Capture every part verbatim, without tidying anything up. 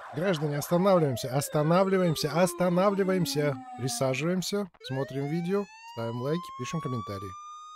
Граждане, останавливаемся, останавливаемся, останавливаемся. Присаживаемся, смотрим видео, ставим лайки, пишем комментарии.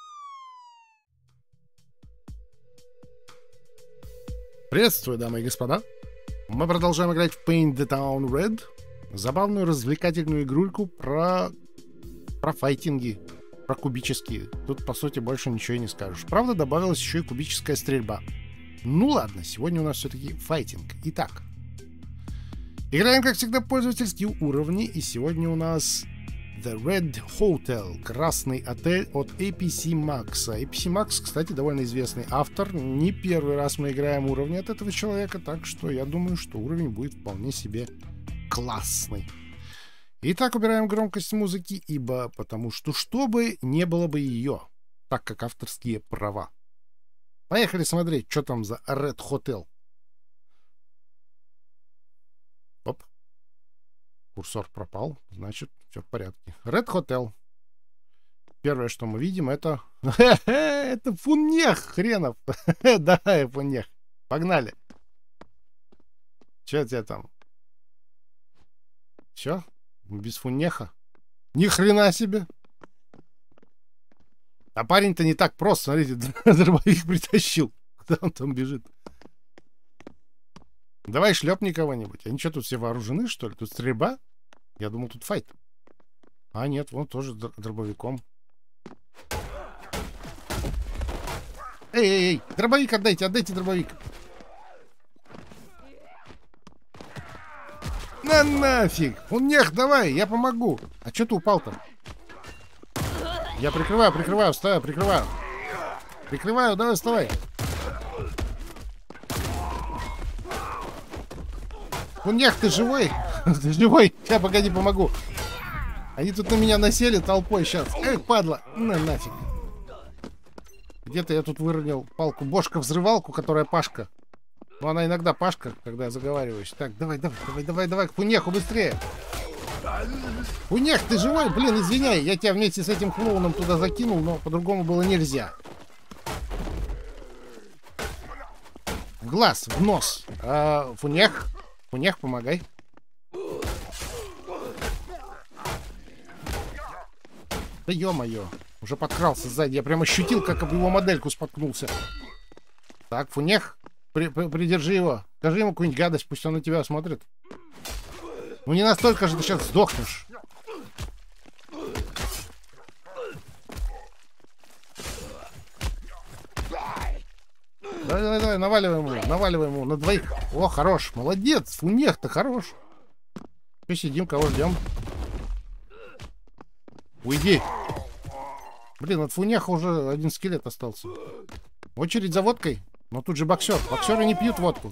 Приветствую, дамы и господа. Мы продолжаем играть в Paint the Town Red. Забавную, развлекательную игрульку про... про файтинги, про кубические. Тут, по сути, больше ничего и не скажешь. Правда, добавилась еще и кубическая стрельба. Ну ладно, сегодня у нас все-таки файтинг. Итак, играем, как всегда, пользовательские уровни. И сегодня у нас The Red Hotel, красный отель от эй пи си Max. эй пи си Max, кстати, довольно известный автор. Не первый раз мы играем уровни от этого человека, так что я думаю, что уровень будет вполне себе классный. Итак, убираем громкость музыки, ибо потому что чтобы не было бы ее, так как авторские права. Поехали смотреть, что там за Red Hotel. Оп. Курсор пропал, значит, все в порядке. Red Hotel. Первое, что мы видим, это... это фуннех хренов. Да, фуннех. Погнали. Че у тебя там? Че? Без фуннеха? Ни хрена себе. А парень-то не так прост. Смотрите, дробовик притащил. Куда он там бежит? Давай шлепни кого-нибудь. Они что, тут все вооружены, что ли? Тут стрельба? Я думал, тут файт. А, нет, вон тоже дробовиком. Эй, эй, эй, дробовик отдайте, отдайте дробовик. На нафиг! Фуннех, давай, я помогу. А что ты упал-то? Я прикрываю, прикрываю, вставаю, прикрываю. Прикрываю, давай, вставай. Фуннех, ты живой? Ты живой? Сейчас, погоди, помогу. Они тут на меня насели толпой сейчас. Эх, падла. На нафиг. Где-то я тут выронил палку-бошка-взрывалку, которая Пашка. Но она иногда Пашка, когда я заговариваюсь. Так, давай, давай, давай, давай, давай, к Фуннеху быстрее. Фуннех, ты живой? Блин, извиняй, я тебя вместе с этим клоуном туда закинул, но по-другому было нельзя. В глаз, в нос. А, Фуннех, Фуннех, помогай. Да ё-моё, уже подкрался сзади. Я прям ощутил, как об его модельку споткнулся. Так, Фуннех, при при придержи его. Скажи ему какую-нибудь гадость, пусть он на тебя смотрит. Ну не настолько же ты сейчас сдохнешь. Давай, давай, давай, наваливаем ему, наваливаем ему на двоих. О, хорош, молодец, Фуннех-то хорош. Мы сидим, кого ждем? Уйди. Блин, от Фуннеха уже один скелет остался. Очередь за водкой. Но тут же боксер. Боксеры не пьют водку.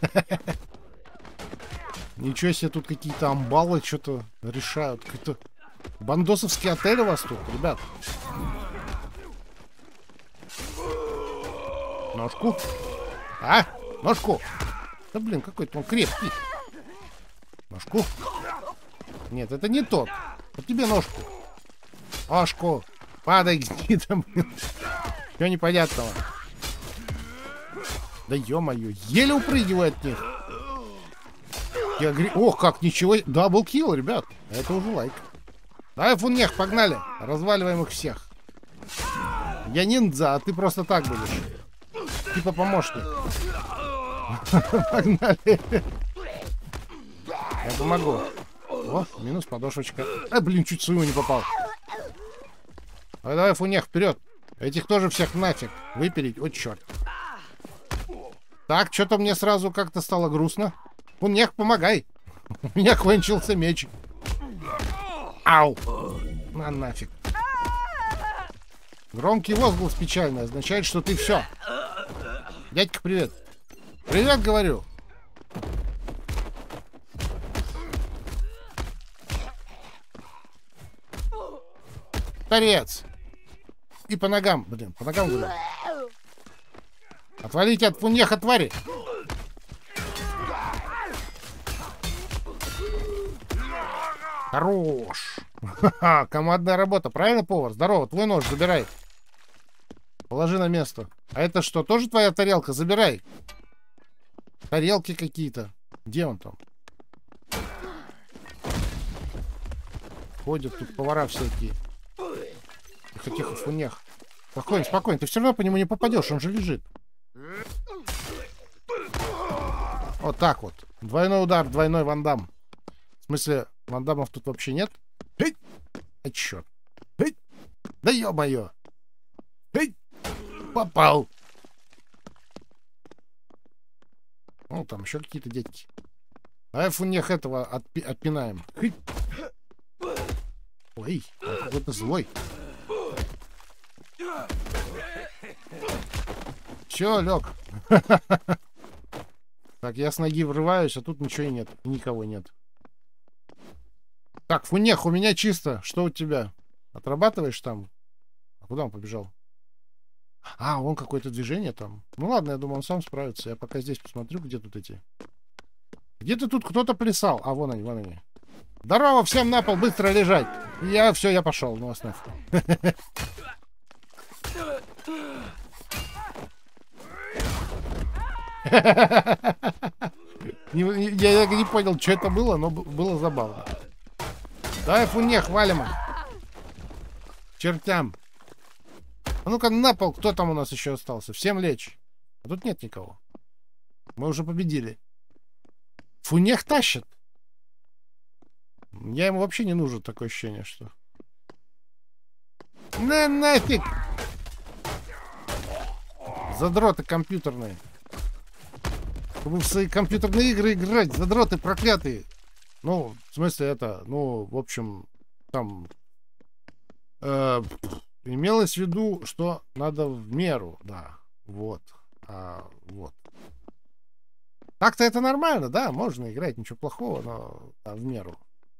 Ничего себе, тут какие-то амбалы что-то решают. Какой-то бандосовский отель у вас тут, ребят. Ножку. А? Ножку. Да блин, какой-то он крепкий. Ножку. Нет, это не тот. Вот тебе ножку. Ножку. Падай где-то, блин. Чего непонятного? Да ё-моё, еле упрыгиваю от них. Я говорю, ох, как ничего. Даблкил, ребят. Это уже лайк. Давай, Фуннех, погнали. Разваливаем их всех. Я ниндзя, а ты просто так будешь. Типа помощник. Погнали. Я помогу. О, минус подошвочка. А, блин, чуть своего не попал. Давай, давай, Фуннех, вперед. Этих тоже всех нафиг. Выпилить. О, черт. Так, что-то мне сразу как-то стало грустно. Фуннех, помогай. У меня кончился меч. Ау. На нафиг. Громкий возглас печальный означает, что ты все. Дядька, привет. Привет, говорю. Торец. И по ногам, блин, по ногам говорю. Отвалите от Фуннеха, твари. Хорош. Ха-ха, командная работа. Правильно, повар? Здорово, твой нож забирай. Положи на место. А это что, тоже твоя тарелка? Забирай. Тарелки какие-то. Где он там? ходят тут повара всякие. Тихо-тихо, фунех. Спокойно, спокойно. Ты все равно по нему не попадешь, он же лежит. Вот так вот. Двойной удар, двойной вандам. В смысле, вандамов тут вообще нет? Эй! А черт. Эй! Да ё-моё! Эй! Попал! Ну, там еще какие-то дядьки. А фунех этого отпи отпинаем. Хыть. Ой, какой-то злой. Все, лег. Так, я с ноги врываюсь, а тут ничего и нет. Никого нет. Так, фунех, у меня чисто. Что у тебя? Отрабатываешь там? А куда он побежал? А, вон какое-то движение там. Ну ладно, я думаю, он сам справится. Я пока здесь посмотрю, где тут эти. Где-то тут кто-то плясал. А, вон они, вон они. Здорово, всем на пол, быстро лежать. Я все, я пошел. Ну, оставь. Я не понял, что это было, но было забавно. Давай, фунех, валим. Чертям. А ну-ка на пол, кто там у нас еще остался? Всем лечь. А тут нет никого. Мы уже победили. Фунех тащит. Я ему вообще не нужен, такое ощущение, что... На нафиг! Задроты компьютерные. Чтобы в свои компьютерные игры играть, задроты проклятые. Ну, в смысле это, ну, в общем, там... Э, имелось в виду, что надо в меру, да. Вот. А, вот. Так-то это нормально, да, можно играть, ничего плохого, но да, в меру.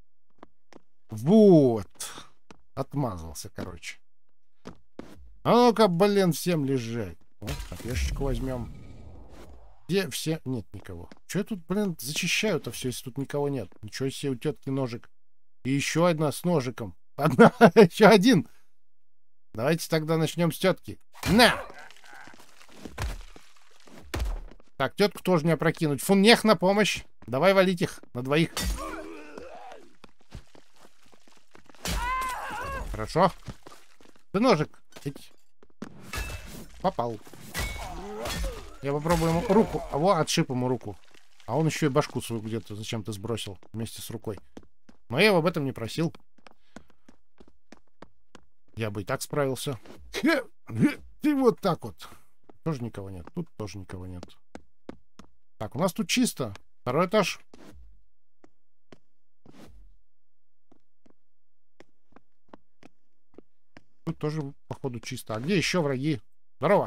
Вот. Отмазался, короче. А ну-ка, блин, всем лежать. Вот, копешечку возьмем. Где все? Нет никого. Че я тут, блин, зачищаю-то все, если тут никого нет? Ничего себе, у тетки ножик. И еще одна с ножиком. Одна, еще один. Давайте тогда начнем с тетки. На! Так, тетку тоже не опрокинуть. Фунех на помощь. Давай валить их на двоих. Хорошо. Ты ножик. Попал. Я попробую ему руку. А вот отшиб ему руку. А он еще и башку свою где-то зачем-то сбросил вместе с рукой. Но я его об этом не просил. Я бы и так справился. И вот так вот. Тоже никого нет. Тут тоже никого нет. Так, у нас тут чисто. Второй этаж. Тут тоже, походу, чисто. А где еще враги? Здорово.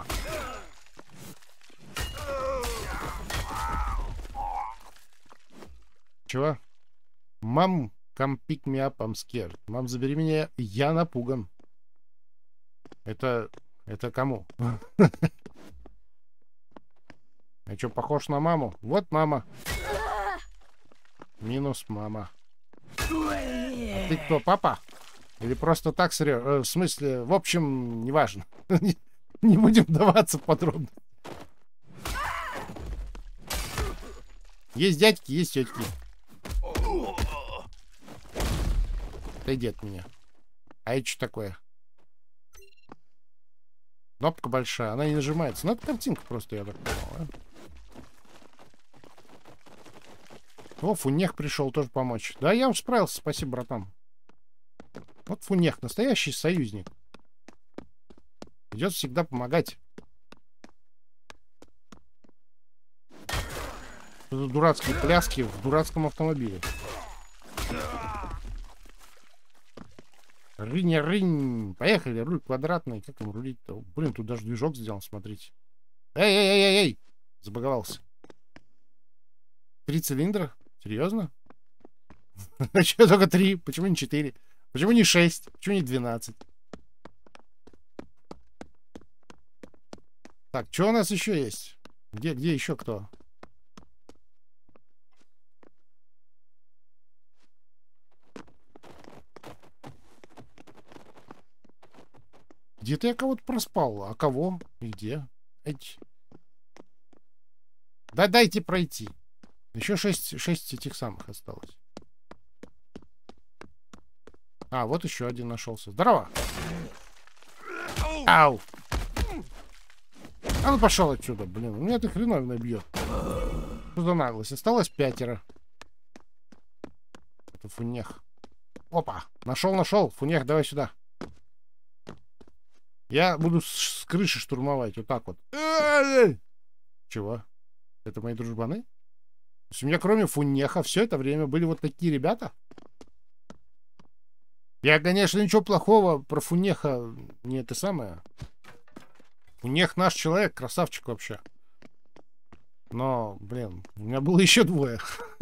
Чего? Мам, come pick me up, I'm scared. Мам, забери меня, я напуган. Это... Это кому? Я что, похож на маму? Вот мама. Минус мама. А ты кто, папа? Или просто так срё... э, в смысле, в общем, неважно. Не будем вдаваться в подробности. Есть дядьки, есть тетки. Отойди от меня. А это что такое? Кнопка большая, она не нажимается. Ну, это картинка просто, я так понял, а? О, фунех пришел тоже помочь. Да, я уж справился, спасибо, братан. Вот фунех, настоящий союзник. Идет всегда помогать. Это дурацкие пляски в дурацком автомобиле. Рынь, рынь. Поехали, руль квадратный. Как там рулить-то? Блин, тут даже движок сделан, смотрите. Эй, эй, эй, эй, эй. Забаговался. Три цилиндра? Серьезно? А что только три? Почему не четыре? Почему не шесть? Почему не двенадцать? Так, что у нас еще есть? Где, где еще кто? Где-то я кого-то проспал. А кого? И где? Эти. Да дайте пройти. Еще шесть, шесть этих самых осталось. А, вот еще один нашелся. Здорово! Ау! А ну пошел отсюда, блин. У меня ты хреновина бьет. Что за наглость? Осталось пятеро. Это фунех. Опа! Нашел, нашел. Фунех, давай сюда. Я буду с, с крыши штурмовать. Вот так вот. Чего? Это мои дружбаны? То есть у меня кроме фунеха все это время были вот такие ребята? Я, конечно, ничего плохого про фунеха не это самое. Фунех наш человек, красавчик вообще. Но, блин, у меня было еще двое.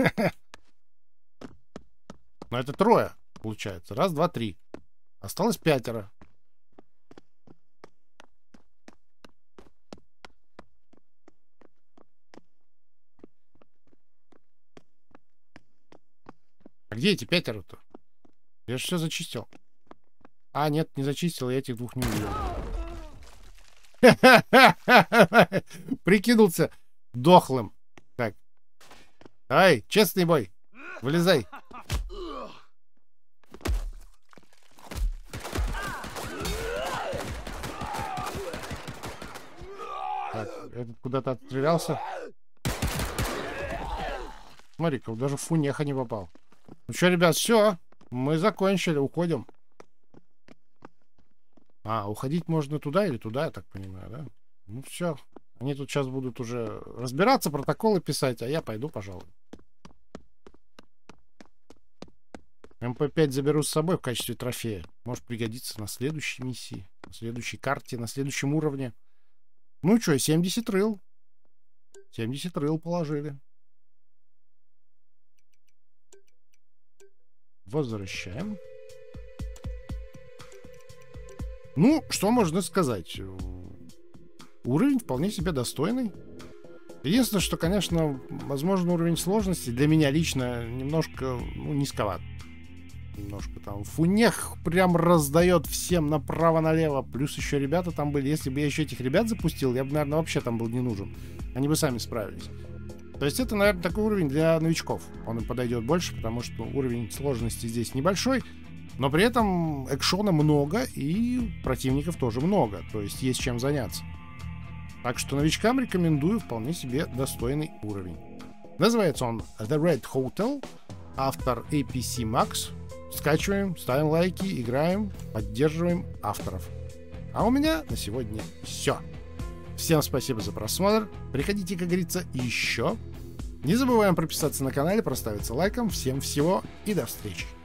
Но это трое, получается. Раз, два, три. Осталось пятеро. А где эти пятеро-то? Я же все зачистил. А, нет, не зачистил, я этих двух не увидел. Прикинулся дохлым. Так. Давай, честный бой. Вылезай. Так, этот куда-то отстрелялся. Смотри-ка, даже в фунеха не попал. Ну что, ребят, все. Мы закончили, уходим. А, уходить можно туда или туда, я так понимаю, да? Ну все. Они тут сейчас будут уже разбираться, протоколы писать, а я пойду, пожалуй. эм пэ пять заберу с собой в качестве трофея. Может пригодиться на следующей миссии, на следующей карте, на следующем уровне. Ну что, семьдесят рыл. семьдесят рыл положили. Возвращаем. Ну, что можно сказать? Уровень вполне себе достойный. Единственное, что, конечно, возможно, уровень сложности для меня лично немножко, ну, низковат. Немножко там фунех прям раздает всем направо-налево. Плюс еще ребята там были. Если бы я еще этих ребят запустил, я бы, наверное, вообще там был не нужен. Они бы сами справились. То есть это, наверное, такой уровень для новичков. Он им подойдет больше, потому что уровень сложности здесь небольшой. Но при этом экшона много и противников тоже много. То есть есть чем заняться. Так что новичкам рекомендую вполне себе достойный уровень. Называется он The Red Hotel. Автор эй пи си Max. Скачиваем, ставим лайки, играем, поддерживаем авторов. А у меня на сегодня все. Всем спасибо за просмотр. Приходите, как говорится, еще. Не забываем прописаться на канале, проставиться лайком. Всем всего и до встречи.